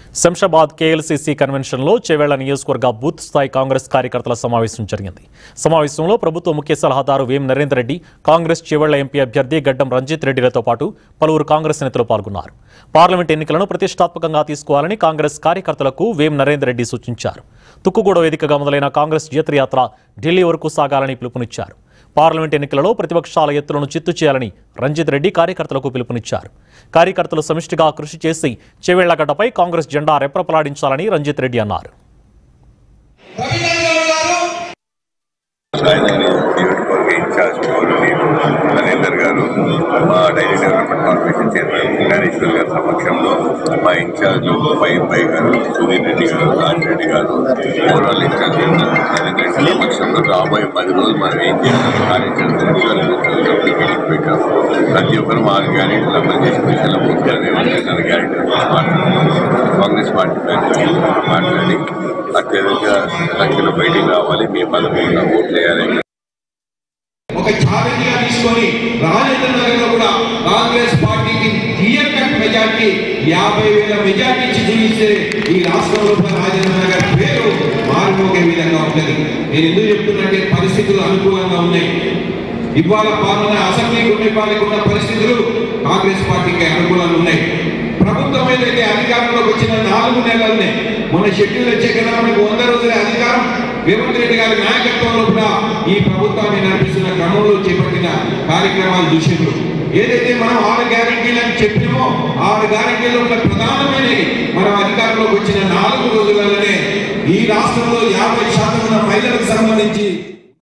Samshabad KLCC కన్వెన్షన్లో Chevella నియోజకవర్గ booth స్థాయి కాంగ్రెస్ కార్యకర్తల సమావేశం జరిగింది. సమావేశంలో ప్రభుత్వ ముఖ్య సలహాదారు వేం నరేంద్ర రెడ్డి, కాంగ్రెస్ చెవెళ్ల ఎంపీ అభ్యర్థి గడ్డం రంజిత్ రెడ్డిలతో పాటు పలువురు కాంగ్రెస్ నేతలు పాల్గొన్నారు. పార్లమెంట్ ఎన్నికలను ప్రతిష్టాత్మకంగా తీసుకోవాలని కాంగ్రెస్ కార్యకర్తలకు వేం నరేంద్ర రెడ్డి సూచించారు. తుక్కుగూడ వేదికగా మొదలైన కాంగ్రెస్ జేత్రయాత్ర ఢిల్లీ వరకు సాగాలని పిలుపునిచ్చారు. పార్లమెంట్ ఎన్నికలలో ప్రతిపక్షాల ఎత్తులను చిత్తు చేయాలని రంజిత్ రెడ్డి కార్యకర్తలకు పిలుపునిచ్చారు. కార్యకర్తలు సమిష్టిగా కృషి చేసి చెవెళ్లగడ్డపై కాంగ్రెస్ జెండా రెప్రపలాడించాలని రంజిత్ రెడ్డి అన్నారు. నరేందర్ గారు మా dairy development corporation chairman Gnaneshwar గారి సమక్షంలో మా ఇన్ఛార్జ్ పై గారు, సుధీర్ రెడ్డి గారు, రాజరెడ్డి గారు, ఓవరాల్ ఇన్ఛార్జ్ నరేంద్ర రెడ్డి సమక్షంలో రాబోయే 10 రోజులు మనం ఏం చేయాలని కార్యాచరణ మీటింగ్ పెట్టాం. ప్రతి ఒక్కరు 6 గ్యారెంటీలు అమలు చేసిన విషయంలో పూర్తిగానే 6 గ్యారెంటీలు కాంగ్రెస్ పార్టీ మాట్లాడి అత్యధిక సంఖ్యలో బయటికి రావాలి, మీ పదవుల్లో ఓట్లు వేయాలని ఒక ఛాలెంజ్ గా తీసుకొని రాజేంద్ర నగర్ లో కూడా కాంగ్రెస్ పార్టీకి క్లియర్ కట్ మెజార్టీ 50,000 మెజార్టీ ఇచ్చి చూపిస్తే ఈ రాష్ట్రంలో రాజేంద్ర నగర్ పేరు మారిపోగే విధంగా ఉంటుంది. నేను ఎందుకు చెప్తున్నట్టే పరిస్థితులు అనుకూలంగా ఉన్నాయి. ఇవాళ పాలన అసెంబ్లీ గుండెపాలకు ఉన్న పరిస్థితులు కాంగ్రెస్ పార్టీకి అనుకూలంగా ఉన్నాయి. ప్రభుత్వం ఏదైతే అధికారంలోకి వచ్చిన 4 నెలలనే మన షెడ్యూల్ వచ్చే కదా మనకు 100 రోజుల అధికారం రేవంత్ రెడ్డి గారి నాయకత్వంలో కూడా ఈ ప్రభుత్వాన్ని నడిపిస్తున్న క్రమంలో చేపట్టిన కార్యక్రమాలు చూసిండ్రు. ఏదైతే మనం 6 గ్యారెంటీలు అని చెప్పినామో 6 గ్యారెంటీలు ఉన్న ప్రధానమైనవి మనం అధికారంలోకి వచ్చిన 4 రోజులలోనే ఈ రాష్ట్రంలో 50% ఉన్న మహిళలకు సంబంధించి